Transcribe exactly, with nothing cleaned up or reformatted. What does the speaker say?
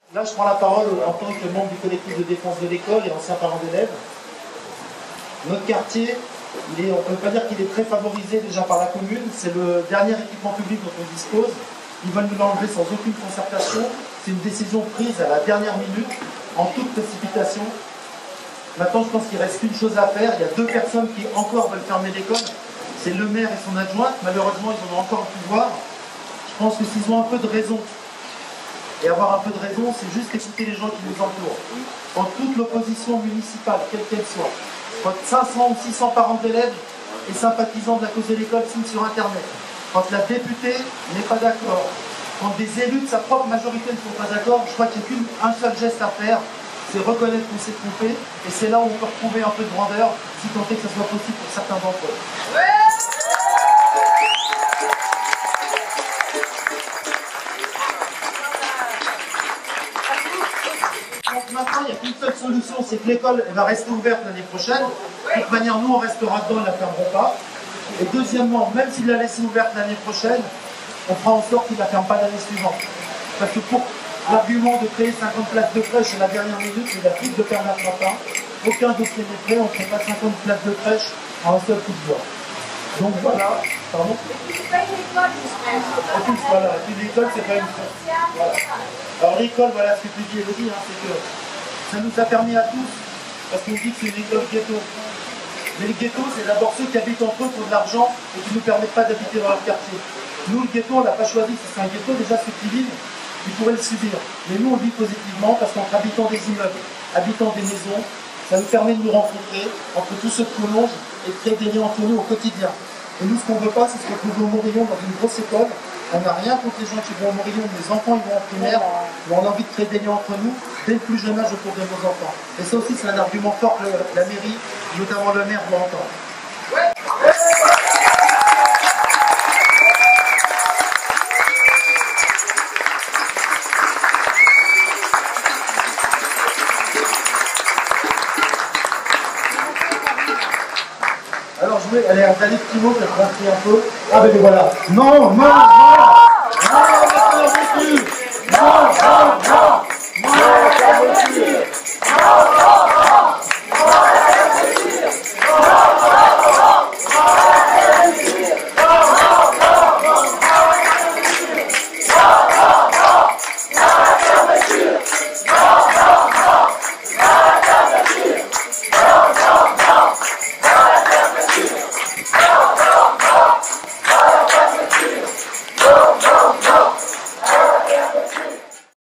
Là, je prends la parole en tant que membre du collectif de défense de l'école et ancien parent d'élèves. Notre quartier, il est, on ne peut pas dire qu'il est très favorisé déjà par la commune. C'est le dernier équipement public dont on dispose. Ils veulent nous l'enlever sans aucune concertation. C'est une décision prise à la dernière minute, en toute précipitation. Maintenant, je pense qu'il reste une chose à faire. Il y a deux personnes qui encore veulent fermer l'école. C'est le maire et son adjointe. Malheureusement, ils en ont encore le pouvoir. Je pense que s'ils ont un peu de raison, et avoir un peu de raison, c'est juste écouter les gens qui nous entourent. Quand toute l'opposition municipale, quelle qu'elle soit, quand cinq cents ou six cents parents d'élèves et sympathisants de la cause de l'école signent sur Internet, quand la députée n'est pas d'accord, quand des élus de sa propre majorité ne sont pas d'accord, je crois qu'il n'y a qu'un seul geste à faire, c'est reconnaître qu'on s'est trompé, et c'est là où on peut retrouver un peu de grandeur, si tant est que ça soit possible pour certains d'entre eux. Donc maintenant, il n'y a qu'une seule solution, c'est que l'école va rester ouverte l'année prochaine. De toute manière, nous, on restera dedans, ils ne la fermeront pas. Et deuxièmement, même s'il la laisse ouverte l'année prochaine, on fera en sorte qu'il ne la ferme pas l'année suivante. Parce que pour l'argument de créer cinquante places de crèche à la dernière minute, il a plus de permettre pas. Aucun dossier n'est prêt, on ne crée pas cinquante places de crèche en un seul coup de bois. Donc voilà, pardon. C'est pas une école, En plus, voilà, l'école, c'est pas une crèche. Voilà. Alors l'école, voilà ce que tu dis, Elodie, hein, c'est que ça nous a permis à tous, parce qu'on dit que c'est une école ghetto. Mais le ghetto, c'est d'abord ceux qui habitent entre eux pour de l'argent et qui ne nous permettent pas d'habiter dans leur quartier. Nous, le ghetto, on ne l'a pas choisi, si c'est un ghetto, déjà ceux qui vivent, ils pourraient le subir. Mais nous, on le vit positivement parce qu'entre habitants des immeubles, habitants des maisons, ça nous permet de nous rencontrer entre tous ceux qui nous longent et de créer des liens entre nous au quotidien. Et nous, ce qu'on ne veut pas, c'est se retrouver au Morillon dans une grosse école. On n'a rien contre les gens qui vont au Morillon, les enfants ils vont en primaire, mais on a envie de créer des liens entre nous dès le plus jeune âge autour de nos enfants. Et ça aussi, c'est un argument fort que la mairie, notamment le maire, doit entendre. Ouais. Alors je vais aller à David Primo, je vais rentrer un peu. Ah ben voilà. Non, non, non.